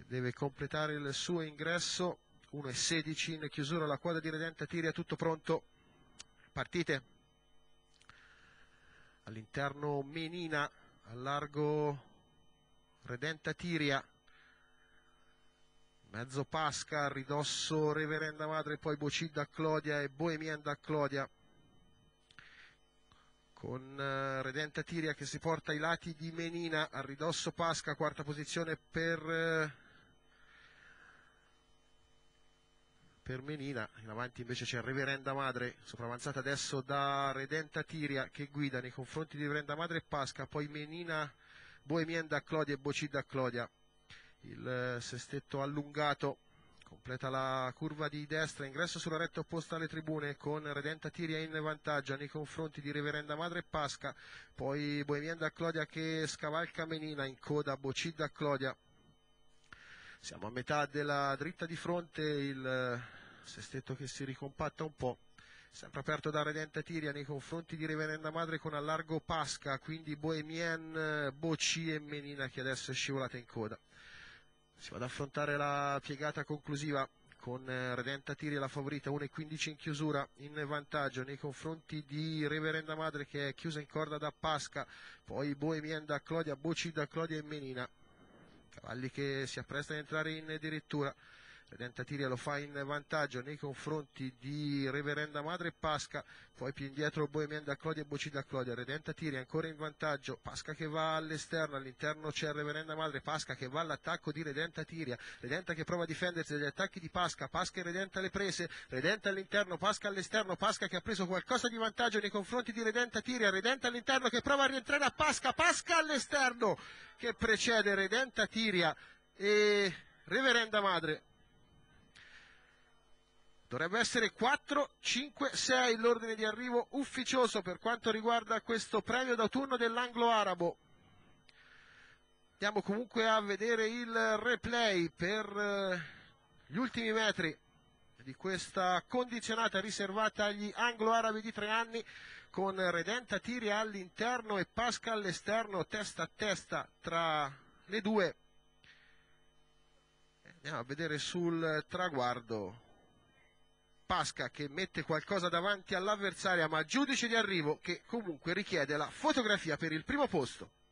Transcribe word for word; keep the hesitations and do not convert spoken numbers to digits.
deve completare il suo ingresso. uno e sedici in chiusura la quadra di Redenta Tiria, tutto pronto, partite. All'interno Menina, al largo Redenta Tiria, mezzo Pasca, a ridosso Reverenda Madre, poi Bocidda Clodia e Boemienda Clodia, con Redenta Tiria che si porta ai lati di Menina, a ridosso Pasca, quarta posizione per, per Menina. In avanti invece c'è Reverenda Madre, sopravanzata adesso da Redenta Tiria, che guida nei confronti di Reverenda Madre e Pasca, poi Menina, Boemienda Clodia e Bocidda Clodia. Il sestetto allungato completa la curva di destra, ingresso sulla retta opposta alle tribune, con Redenta Tiria in vantaggio nei confronti di Reverenda Madre e Pasca, poi Boemienda Clodia che scavalca Menina, in coda Bocidda Clodia. Siamo a metà della dritta di fronte, il sestetto che si ricompatta un po', sempre aperto da Redenta Tiria nei confronti di Reverenda Madre con allargo Pasca, quindi Boemien, Boci e Menina che adesso è scivolata in coda. Si va ad affrontare la piegata conclusiva con Redenta Tiria la favorita, uno e quindici in chiusura, in vantaggio nei confronti di Reverenda Madre che è chiusa in corda da Pasca, poi Boemienda Clodia, Bocidda Clodia e Menina. Cavalli che si apprestano ad entrare in dirittura. Redenta Tiria lo fa in vantaggio nei confronti di Reverenda Madre e Pasca, poi più indietro Boemienda Clodia e Bocidda Clodia. Redenta Tiria ancora in vantaggio, Pasca che va all'esterno, all'interno c'è Reverenda Madre, Pasca che va all'attacco di Redenta Tiria, Redenta che prova a difendersi dagli attacchi di Pasca, Pasca e Redenta le prese, Redenta all'interno, Pasca all'esterno, Pasca che ha preso qualcosa di vantaggio nei confronti di Redenta Tiria, Redenta all'interno che prova a rientrare a Pasca, Pasca all'esterno che precede Redenta Tiria e Reverenda Madre. Dovrebbe essere quattro, cinque, sei l'ordine di arrivo ufficioso per quanto riguarda questo premio d'autunno dell'Anglo Arabo. Andiamo comunque a vedere il replay per gli ultimi metri di questa condizionata riservata agli anglo-arabi di tre anni, con Redenta Tiria all'interno e Pasca all'esterno, testa a testa tra le due. Andiamo a vedere sul traguardo Pasca che mette qualcosa davanti all'avversaria, ma giudice di arrivo che comunque richiede la fotografia per il primo posto.